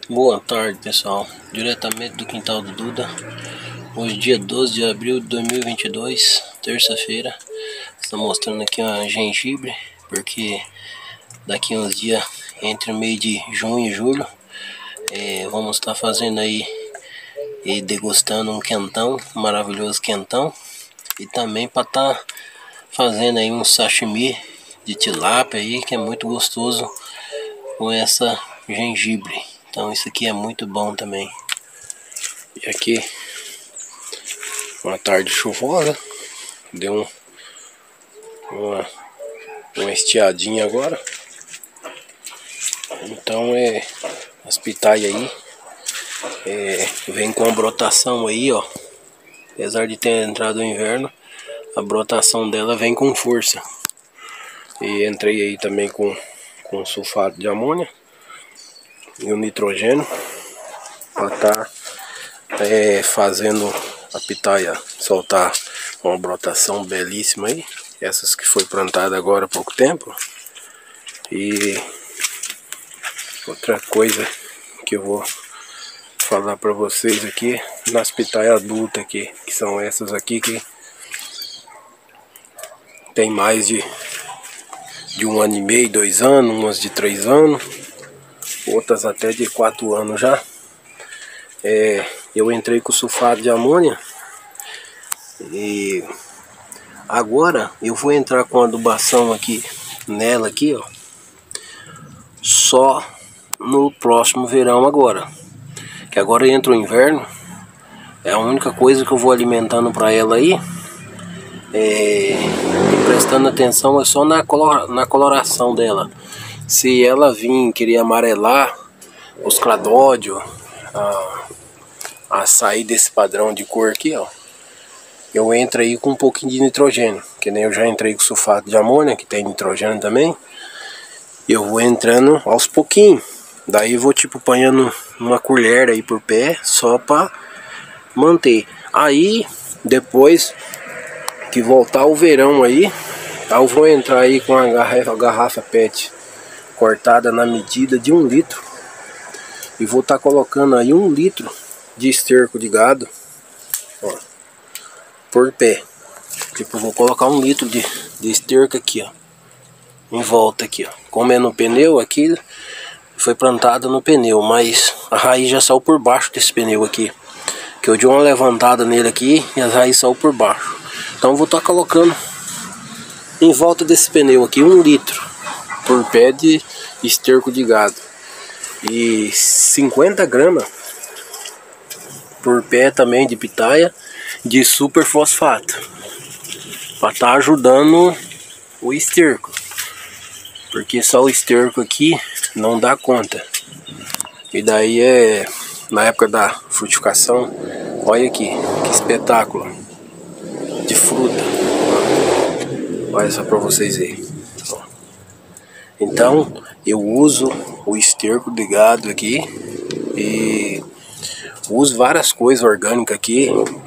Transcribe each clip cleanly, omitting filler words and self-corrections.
Boa tarde, pessoal, diretamente do quintal do Duda. Hoje dia 12 de abril de 2022, terça-feira. Estou mostrando aqui uma gengibre, porque daqui uns dias, entre o mês de junho e julho, vamos estar fazendo aí e degustando um quentão, um maravilhoso quentão. E também para estar fazendo aí um sashimi de tilápia aí, que é muito gostoso com essa gengibre. Então isso aqui é muito bom também. E aqui uma tarde chuvosa, deu uma estiadinha agora. Então as pitaias aí vem com a brotação aí, ó. Apesar de ter entrado o inverno, a brotação dela vem com força. E entrei aí também com sulfato de amônia e o nitrogênio para estar fazendo a pitaia soltar uma brotação belíssima aí. Essas que foi plantada agora há pouco tempo. E outra coisa que eu vou falar para vocês aqui nas pitaias adultas aqui, que são essas aqui que tem mais de 1 ano e meio, 2 anos, umas de 3 anos, outras até de 4 anos já. Eu entrei com sulfato de amônia e agora eu vou entrar com adubação aqui nela aqui, ó, só no próximo verão agora, que agora entra o inverno. É a única coisa que eu vou alimentando para ela aí, e prestando atenção é só na coloração dela. Se ela vir querer amarelar, os cladódios, a sair desse padrão de cor aqui, ó, eu entro aí com um pouquinho de nitrogênio, que nem eu já entrei com sulfato de amônia, que tem nitrogênio também. Eu vou entrando aos pouquinhos, daí eu vou tipo apanhando uma colher aí por pé, só para manter. Aí depois que voltar o verão aí, eu vou entrar aí com a garrafa PET cortada na medida de 1 litro e vou estar colocando aí 1 litro de esterco de gado, ó, por pé. Tipo, vou colocar 1 litro de esterco aqui, ó, em volta aqui, ó. Como é no pneu, aqui foi plantado no pneu, mas a raiz já saiu por baixo desse pneu aqui, que eu dei uma levantada nele aqui e as raízes saiu por baixo. Então vou estar colocando em volta desse pneu aqui 1 litro por pé de esterco de gado e 50 gramas por pé também de pitaia de super fosfato, para estar ajudando o esterco, porque só o esterco aqui não dá conta. E daí na época da frutificação, olha aqui que espetáculo de fruta, olha só para vocês verem. Então eu uso o esterco de gado aqui e uso várias coisas orgânicas aqui,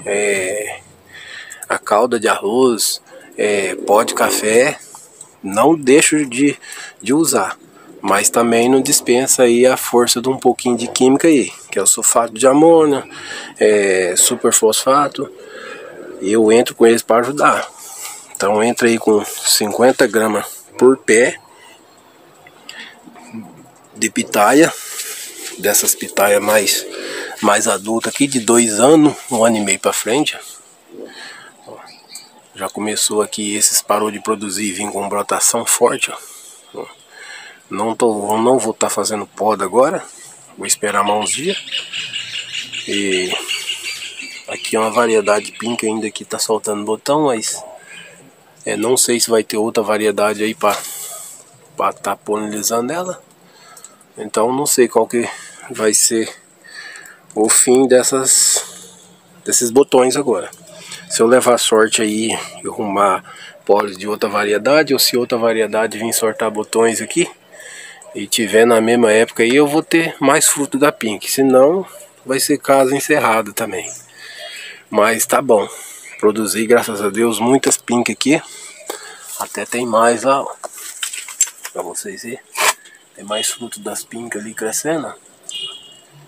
a calda de arroz, pó de café, não deixo de usar, mas também não dispensa aí a força de um pouquinho de química aí, que é o sulfato de amônia, super fosfato, e eu entro com eles para ajudar. Então entra aí com 50 gramas por pé de pitaia, dessas pitaias mais adultas aqui, de 2 anos, 1 ano e meio para frente. Já começou aqui, esses parou de produzir e vim com brotação forte, ó. Não vou estar fazendo poda agora, vou esperar mais uns dias. E aqui é uma variedade pink ainda que tá soltando botão, mas não sei se vai ter outra variedade aí para estar polinizando ela. Então não sei qual que vai ser o fim desses botões agora. Se eu levar sorte aí e arrumar pólis de outra variedade, ou se outra variedade vir sortar botões aqui e tiver na mesma época aí, eu vou ter mais fruto da pink. Senão vai ser caso encerrado também. Mas tá bom, produzi graças a Deus muitas pink aqui. Até tem mais lá, ó, pra vocês verem. Tem mais fruto das pink ali crescendo.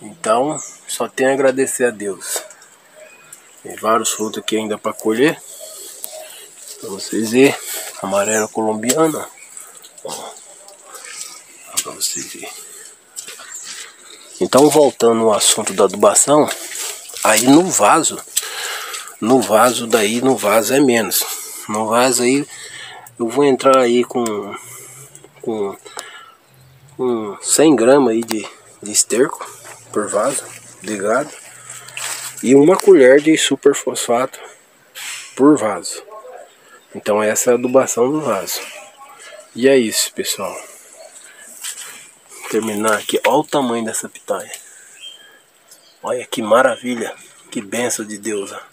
Então, só tenho a agradecer a Deus. Tem vários frutos aqui ainda para colher. Para vocês verem. Amarela colombiana. Ó, para vocês verem. Então, voltando ao assunto da adubação, aí no vaso é menos. No vaso aí, eu vou entrar aí com 100 gramas aí de esterco por vaso, ligado. E 1 colher de super fosfato por vaso. Então essa é a adubação do vaso. E é isso, pessoal. Terminar aqui. Olha o tamanho dessa pitaia. Olha que maravilha. Que benção de Deus. Ó.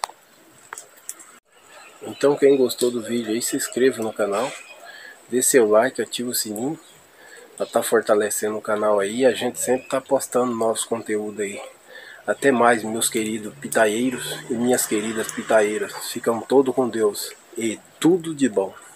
Então quem gostou do vídeo aí, se inscreva no canal. Dê seu like, ativa o sininho. Pra estar fortalecendo o canal aí. A gente sempre tá postando novos conteúdos aí. Até mais, meus queridos pitaieiros e minhas queridas pitaieiras. Ficam todos com Deus. E tudo de bom.